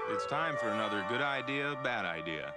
It's time for another good idea, bad idea.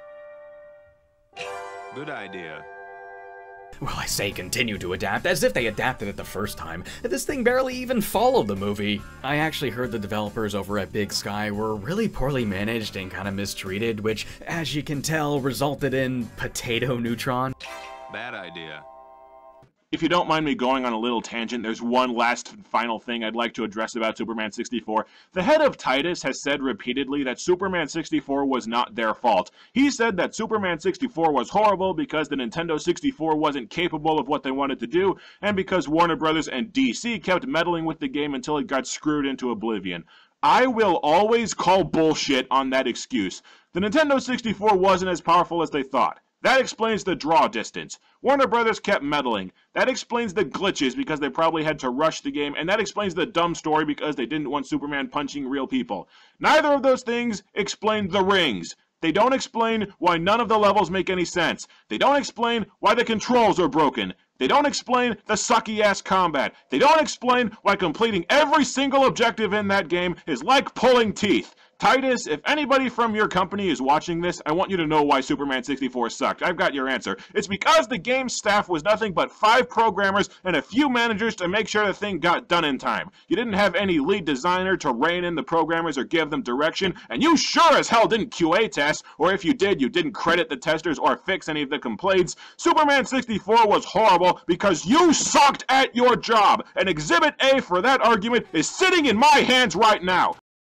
Good idea. Well, I say continue to adapt, as if they adapted it the first time. This thing barely even followed the movie. I actually heard the developers over at Big Sky were really poorly managed and kind of mistreated, which, as you can tell, resulted in Potato Neutron. Bad idea. If you don't mind me going on a little tangent, there's one last final thing I'd like to address about Superman 64. The head of Titus has said repeatedly that Superman 64 was not their fault. He said that Superman 64 was horrible because the Nintendo 64 wasn't capable of what they wanted to do, and because Warner Brothers and DC kept meddling with the game until it got screwed into oblivion. I will always call bullshit on that excuse. The Nintendo 64 wasn't as powerful as they thought. That explains the draw distance. Warner Brothers kept meddling. That explains the glitches because they probably had to rush the game, and that explains the dumb story because they didn't want Superman punching real people. Neither of those things explain the rings. They don't explain why none of the levels make any sense. They don't explain why the controls are broken. They don't explain the sucky-ass combat. They don't explain why completing every single objective in that game is like pulling teeth. Titus, if anybody from your company is watching this, I want you to know why Superman 64 sucked. I've got your answer. It's because the game's staff was nothing but 5 programmers and a few managers to make sure the thing got done in time. You didn't have any lead designer to rein in the programmers or give them direction, and you sure as hell didn't QA test, or if you did, you didn't credit the testers or fix any of the complaints. Superman 64 was horrible because you sucked at your job, and Exhibit A for that argument is sitting in my hands right now.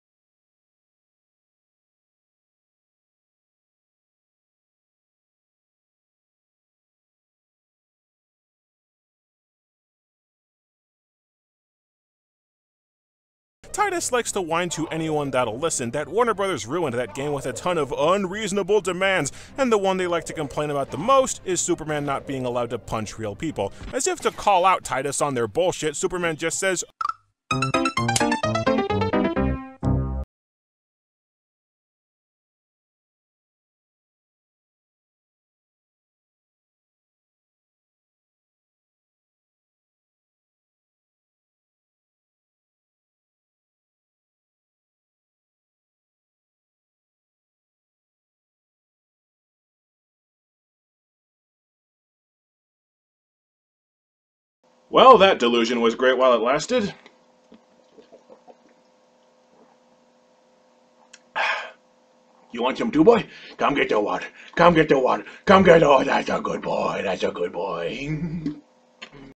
Titus likes to whine to anyone that'll listen that Warner Brothers ruined that game with a ton of unreasonable demands, and the one they like to complain about the most is Superman not being allowed to punch real people. As if to call out Titus on their bullshit, Superman just says, Well, that delusion was great while it lasted. You want some too, boy? Come get the water. Come get the water. Come get... Oh, that's a good boy. That's a good boy.